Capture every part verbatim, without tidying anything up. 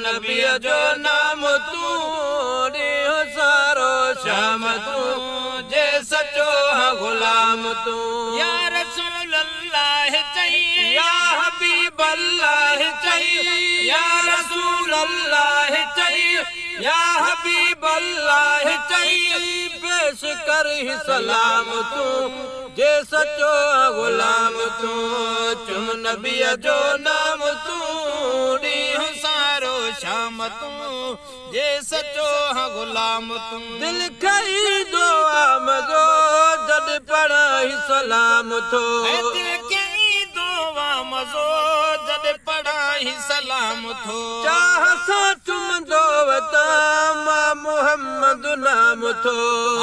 नबीअ जो नाम तूं ॾींहुं सारो शाम तूं जे सचो गुलाम तूं या रसूल अल्लाह चई या हबीब अल्लाह चई या रसूल अल्लाह चई या हबीब अल्लाह चई पेश कर सलाम तूं जे सचो गुलाम तूं चुम नबीअ जो नाम तूं ॾींहुं सारो शाम तूं जे सचो गुलाम तूं दिल कई दुआ मज़ो जद पढ़ाई सलाम थो दिल कई दुआ मज़ो जद पढ़ाई सलाम थो चाह सां चुमंदो वता मां मोहम्मद नाम थो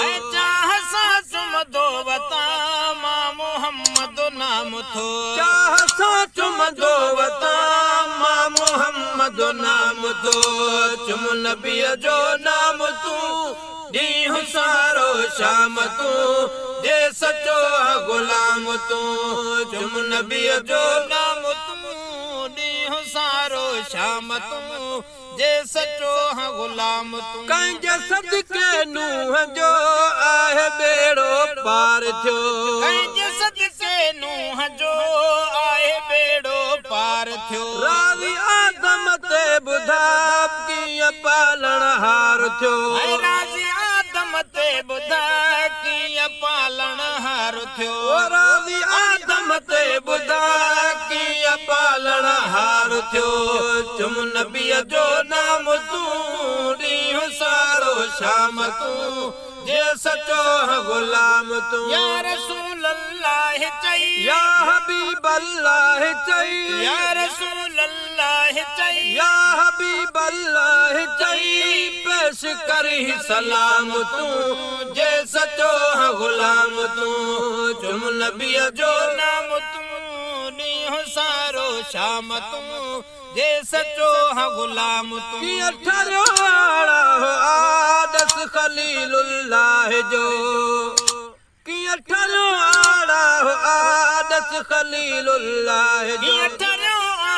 चाह सां चुमंदो वता मां मोहम्मद नाम थो चाह सां चुमंदो वता मां मोहम्मद नाम थो चुम नबीअ जो नाम तूं ॾींहुं सारो शाम तूं जे सचो गुलाम तूं चुम नबीअ जो नाम तूं ॾींहुं सारो शाम तूं जे सचो गुलाम तूं कंहिंजे सदके नूह जो आहे बेड़ो पार थियो कंहिंजे सदके नूह जो आहे बेड़ो पार थियो राज़ी आदम ते ॿुधा कीअं पालण हार थियो राज़ी आदम ते ॿुधा कीअं पालण हार थियो राज़ी आदम ते ॿुधा कीअं पालण हार थियो चुम नबीअ जो नाम तूं ॾींहुं सारो शाम तूं जे सचो गुलाम तूं या रसूल अल्लाह चई या हबीब अल्लाह चई या रसूल अल्लाह चई या हबीब अल्लाह चई पेश करी सलाम तूं जे सचो गुलाम तूं चुम नबीअ जो नाम तूं ॾींहुं सारो शाम तूं जे सचो गुलाम तूं कीअं ठरियो आदस खलीलुल्लाह जो कीअं ठरियो आदस खलीलुल्लाह जो कीअं ठरियो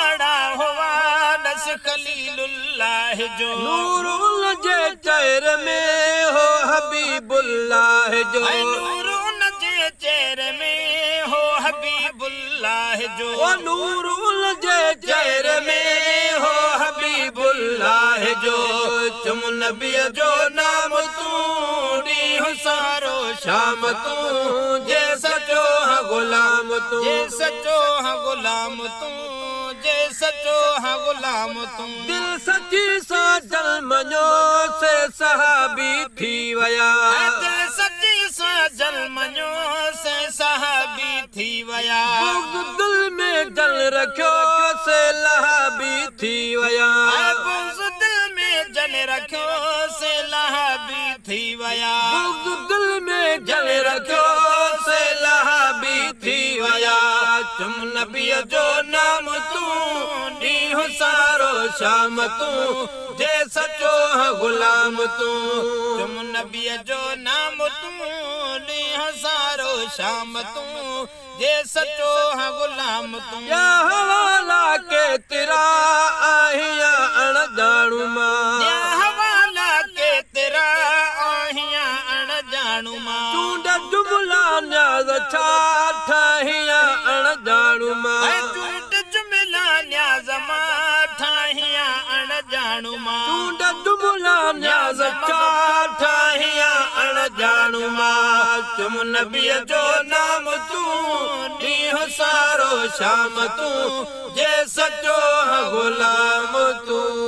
आदस खलीलुल्लाह जो नूरुल जे चेहरे में हो हबीबुल्लाह जो नूरुल जे चेहरे में हो हबीबुल्लाह जो नूरुल जे चेहरे में हो हबीबुल्लाह जो चुम नबीअ जो नाम तूं ॾींहुं सारो शाम तूं जे सचो गुलाम तूं जे सचो गुलाम तूं जे सचो गुलाम तूं दिल सची सां जल मञो से सहाबी थी विया दिल सची सां जल मञो से सहाबी थी विया दिल में जल रखियो से लहाबी थी विया दिल में जल रखियो से लहाबी थी विया दिल में जल रखियो से लहाबी थी विया चुम नबीअ जो नाम तूं ॾींहुं सारो शाम तूं जे सचो गुलाम तूं चुम नबीअ जो नाम तूं ॾींहुं सारो शाम तूं जे सचो गुलाम तूं या हवाला केतिरा आहियां अणॼाणू मां या हवाला केतिरा आहियां अणॼाणू मां चूंड जुमला न्याज़ छा ठाहियां अणॼाणू मां चूंड जुमला न्याज़ मां ठाहियां अणॼाणू मां चूंड जुमला न्याज़ छा ठाहियां अणॼाणू मां चुम नबीअ जो नाम तूं ॾींहुं सारो शाम तूं जे सचो गुलाम तूं